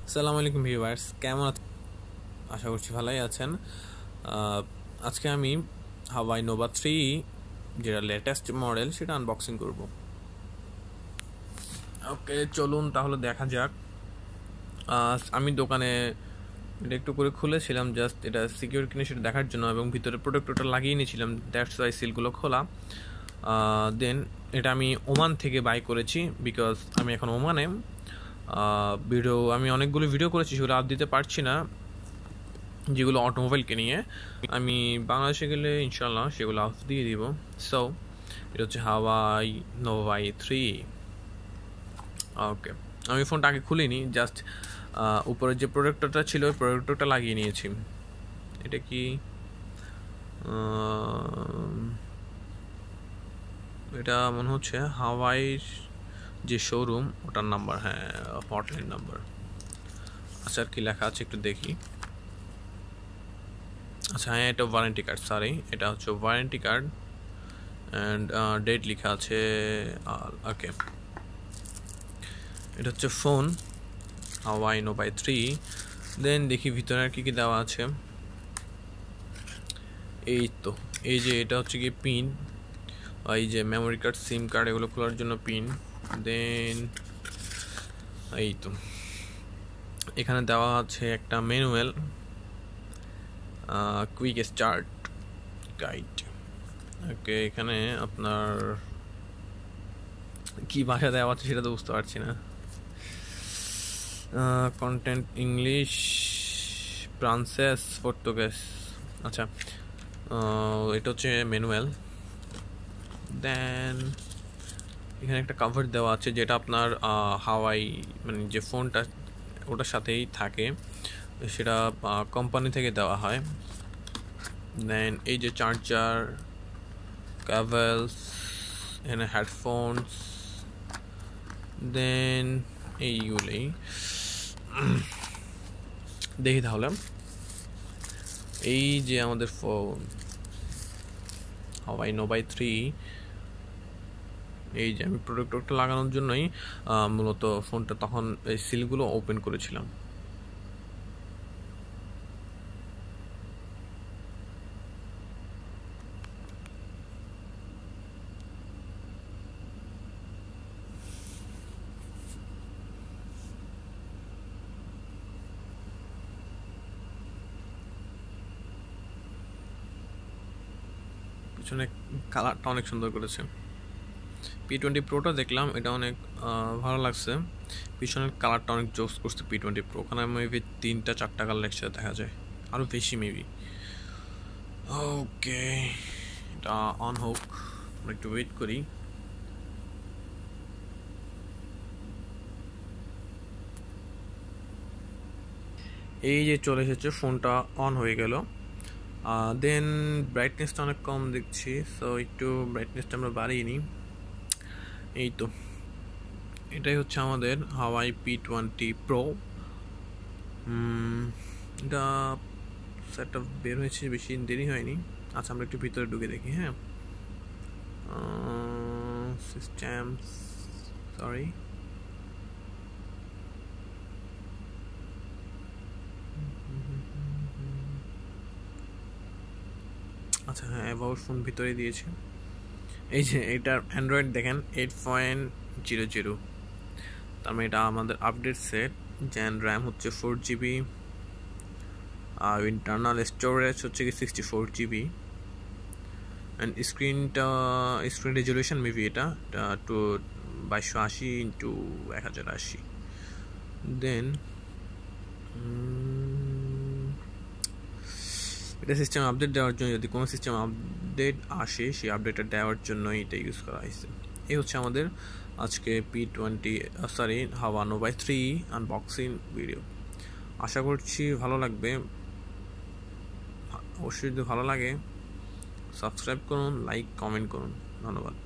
আসসালামু আলাইকুম ভিউয়ার্স, কেমন আছেন? আশা করছি ভালোই আছেন। আজকে আমি হাওয়াই নোভা 3 যেটা লেটেস্ট মডেল সেটা আনবক্সিং করব। ওকে, চলুন তাহলে দেখা যাক। আমি দোকানে এটা একটু করে খুলেছিলাম, জাস্ট এটা সিকিউর কিনে সেটা দেখার জন্য, এবং ভিতরে প্রোটেক্টরটা লাগিয়ে নিয়েছিলাম, দ্যাটস ওয়াই সিলগুলো খোলা। দেন এটা আমি ওমান থেকে বাই করেছি, বিকজ আমি এখন ওমানে। আমি অনেকগুলো ভিডিও করেছি, সেগুলো আপ দিতে পারছি না, যেগুলো অটোমোবাইলকে নিয়ে। আমি বাংলাদেশে গেলে ইনশাল্লাহ সেগুলো আপ দিয়ে দিব। সো এটা হচ্ছে হাওয়াই নোভা 3। ওকে, আমি ফোনটা আগে খুলিনি, জাস্ট উপরে যে প্রোডাক্টটা ছিল ওই প্রোডাক্টটা লাগিয়ে নিয়েছি। এটা কি এটা মনে হচ্ছে হাওয়াইর যে শোরুম ওটার নাম্বার, হ্যাঁ, হটলাইন নাম্বার। আচ্ছা, আর কি লেখা আছে একটু দেখি। আচ্ছা হ্যাঁ, এটা ওয়ারেন্টি কার্ড, সরি, এটা হচ্ছে ওয়ারেন্টি কার্ড অ্যান্ড ডেট লেখা আছে। ওকে, এটা হচ্ছে ফোন হাওয়াই নোভা 3। দেন দেখি ভিতরে আর কি কি দেওয়া আছে। এই তো, এই যে এটা হচ্ছে কি পিন, এই যে মেমোরি কার্ড, সিম কার্ড, এগুলো খোলার জন্য পিন। দেন এই তো এখানে দেওয়া আছে একটা manual, quick start guide. Okay, এখানে আপনার কি ভাষা দেওয়া আছে সেটা তো বুঝতে পারছি না। Content English, French, Portuguese. আচ্ছা, এটা হচ্ছে ম্যানুয়াল। দেন এখানে একটা কভার দেওয়া আছে, যেটা আপনার হাওয়াই মানে যে ফোনটা ওটার সাথেই থাকে, সেটা কোম্পানি থেকে দেওয়া হয়। দেন এই যে চার্জার, কেবলস, এখানে হেডফোনস, দেন এইগুলোই। দেখি তাহলে, এই যে আমাদের ফোন হাওয়াই নোভা 3, এই যে আমি প্রোডাক্টটা লাগানোর জন্যই মূলত ফোনটা তখন এই সিলগুলো ওপেন করেছিলাম। পিছনে কালারটা অনেক সুন্দর করেছে। P20 Proটা দেখলাম, এটা অনেক ভালো লাগছে। পিছনের কালারটা অনেক জোস করছে P20 Pro, ওখানে মেবি 3-4টা কালার একসাথে দেখা যায়, আরও বেশি মেবি। ওকে, এটা অন হোক, আমরা একটু ওয়েট করি। এই যে চলে এসেছে, ফোনটা অন হয়ে গেল। দেন ব্রাইটনেসটা অনেক কম দেখছি, সো একটু ব্রাইটনেসটা আমরা বাড়িয়ে নিই। এই তো, এটাই হচ্ছে আমাদের হাওয়াই P20 Pro। এটা সেটটা বের হয়েছে, বেশি দেরি হয়নি। আচ্ছা, আমরা একটু ভিতরে ঢুকে দেখি। হ্যাঁ, সিস্টেম, সরি, আচ্ছা হ্যাঁ, অ্যাবাউট ফোন ভিতরে দিয়েছে। এই যে এটার অ্যান্ড্রয়েড দেখেন 8.00, তার মানে এটা আমাদের আপডেট সেট। জেন র্যাম হচ্ছে 4GB, আর ইন্টারনাল স্টোরেজ হচ্ছে কি 64GB, and screen resolution maybe এটা 2280x1080। দেন এটা সিস্টেম আপডেট দেওয়ার জন্য, যদি কোনো সিস্টেম আপডেট আসে সেই আপডেটটা দেওয়ার জন্যই এটা ইউজ করা হয়েছে। এই হচ্ছে আমাদের আজকে হাওয়া নোভা 3 আনবক্সিং ভিডিও। আশা করছি ভালো লাগবে। অবশ্যই যদি ভালো লাগে সাবস্ক্রাইব করুন, লাইক, কমেন্ট করুন। ধন্যবাদ।